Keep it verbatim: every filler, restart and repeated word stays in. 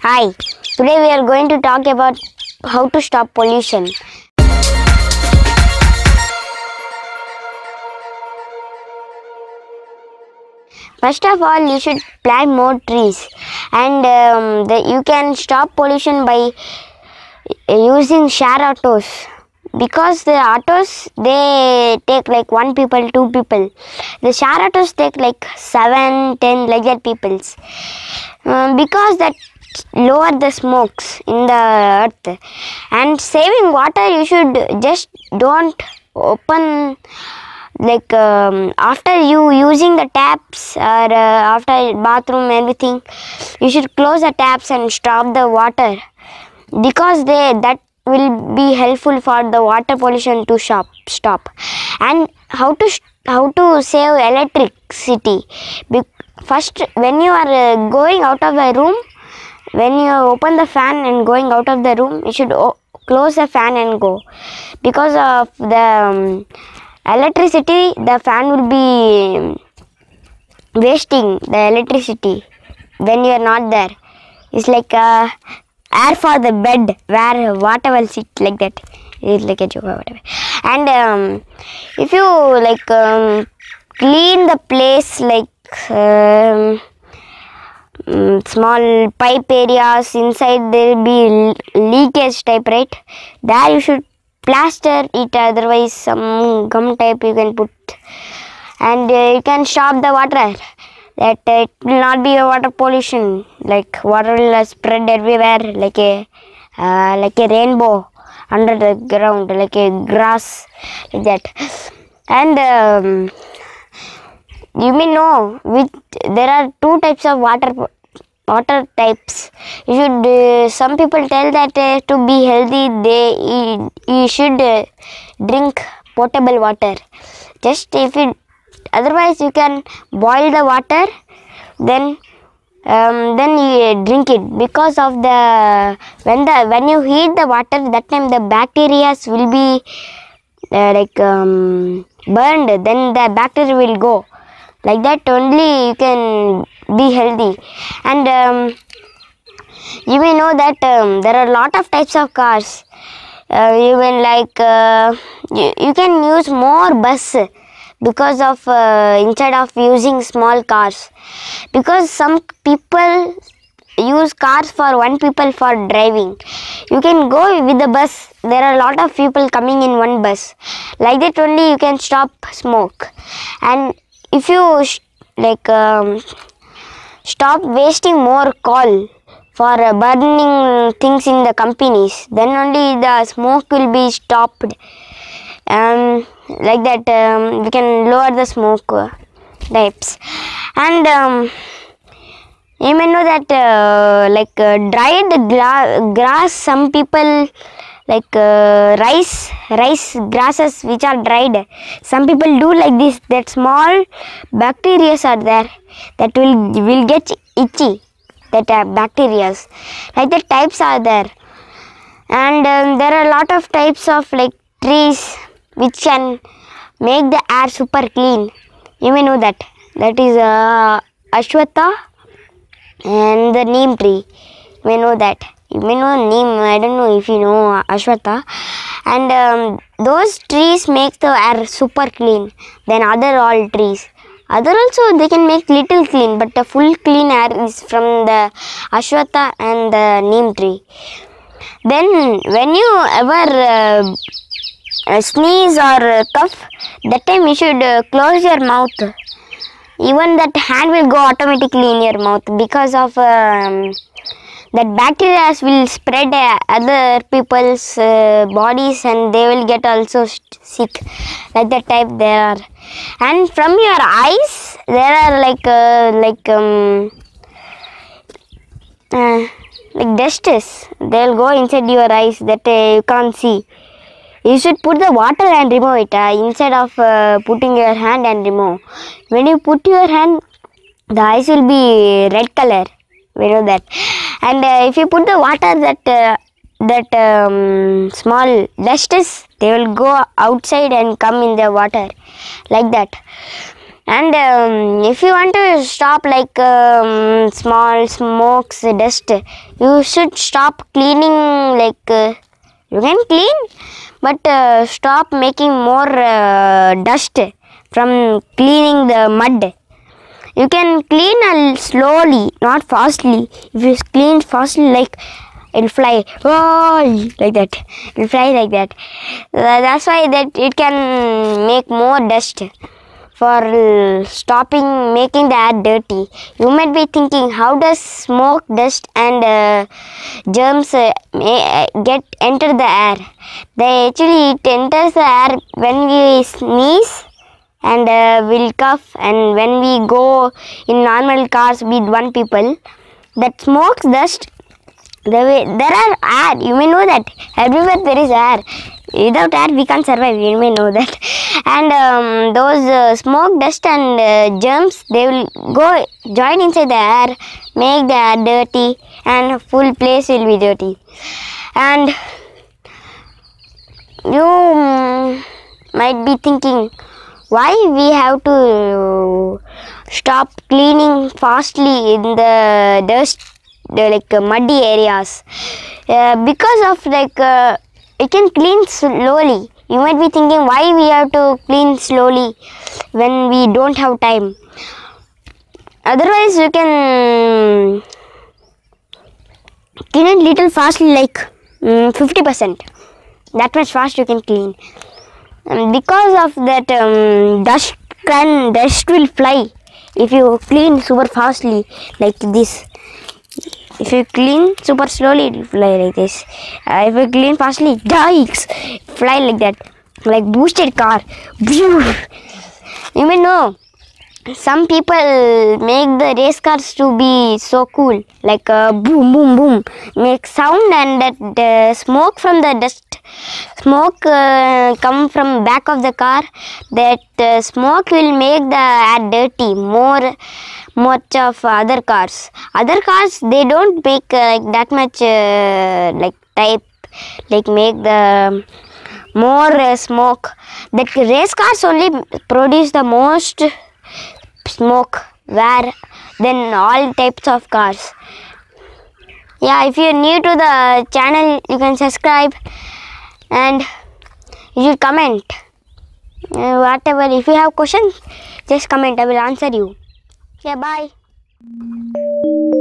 Hi, today we are going to talk about how to stop pollution. First of all, you should plant more trees, and um, the, you can stop pollution by using share autos, because the autos they take like one people, two people. The share autos take like seven, ten like that peoples, um, because that lower the smokes in the earth. And saving water, you should just don't open like um, after you using the taps or uh, after bathroom everything, you should close the taps and stop the water, because they that will be helpful for the water pollution to stop stop And how to how to save electricity? Be first, when you are uh, going out of the room, when you open the fan and going out of the room, you should close the fan and go, because of the um, electricity, the fan will be wasting the electricity when you are not there. It's like uh, air for the bed where water will sit, like that. It's like a joke or whatever. And um, if you like um, clean the place, like um, Mm, small pipe areas inside, there will be leakage type, right? There you should plaster it, otherwise some gum type you can put, and uh, you can stop the water, that uh, it will not be a water pollution, like water will uh, spread everywhere like a uh, like a rainbow under the ground, like a grass, like that. And um, you may know which there are two types of water water types. You should uh, some people tell that uh, to be healthy, they you, you should uh, drink potable water. Just if it, otherwise you can boil the water, then um, then you drink it, because of the when the when you heat the water, that time the bacteria will be uh, like um, burned, then the bacteria will go. Like that only you can be healthy. And um, you may know that um, there are a lot of types of cars. Uh, even like uh, you, you can use more bus, because of uh, instead of using small cars, because some people use cars for one people for driving. You can go with the bus. There are a lot of people coming in one bus. Like that only you can stop smoke. And if you like um, stop wasting more coal for uh, burning things in the companies, then only the smoke will be stopped. Um, like that um, we can lower the smoke uh, types. And um, you may know that uh, like uh, dried gra grass, some people like uh, rice rice grasses which are dried, some people do like this, that small bacteria are there that will will get itchy, that uh, bacteria, like the types are there. And um, there are a lot of types of like trees which can make the air super clean. You may know that, that is uh, ashwatha and the neem tree. You may know that. You may know neem, I don't know if you know ashwatha. And um, those trees make the air super clean than other all trees. Other also they can make little clean, but the full clean air is from the ashwatha and the neem tree. Then when you ever uh, uh, sneeze or uh, cough, that time you should uh, close your mouth. Even that hand will go automatically in your mouth, because of um, that bacteria will spread uh, other people's uh, bodies, and they will get also sick, like that type there are. And from your eyes there are like uh, like um, uh, like dusts, they will go inside your eyes, that uh, you can't see. You should put the water and remove it uh, instead of uh, putting your hand and remove. When you put your hand, the eyes will be red color, we know that. And uh, if you put the water, that uh, that um, small dust is, they will go outside and come in the water, like that. And um, if you want to stop like um, small smokes, dust, you should stop cleaning. Like uh, you can clean, but uh, stop making more uh, dust from cleaning the mud. You can clean uh, slowly, not fastly. If you clean fastly, like it'll fly, oh, like that. It'll fly like that. Uh, that's why that it can make more dust. For stopping making the air dirty. You might be thinking, how does smoke, dust and uh, germs uh, may, uh, get enter the air? They actually it enters the air when we sneeze and uh, we'll cough, and when we go in normal cars with one people. That smokes, dust, there, there are air. You may know that everywhere there is air. Without air we can't survive, you may know that. And um, those uh, smoke, dust and uh, germs, they will go join inside the air, make the air dirty, and full place will be dirty. And you um, might be thinking, why we have to stop cleaning fastly in the dust, the like uh, muddy areas? Uh, because of like uh, it can clean slowly. You might be thinking, why we have to clean slowly when we don't have time. Otherwise you can clean it little fastly, like um, fifty percent. That much fast you can clean. And because of that um, dust can dust will fly if you clean super fastly like this. If you clean super slowly, it will fly like this. Uh, if you clean fastly, yikes, fly like that, like boosted car. You may know, some people make the race cars to be so cool, like uh, boom, boom, boom, make sound, and that uh, smoke from the dust, smoke uh, come from back of the car. That uh, smoke will make the air dirty more. Much of other cars. Other cars they don't make uh, like that much uh, like type like make the more uh, smoke. That race cars only produce the most smoke where than all types of cars. Yeah, if you're new to the channel, you can subscribe and you should comment. Uh, whatever, if you have questions, just comment. I will answer you. Okay, bye.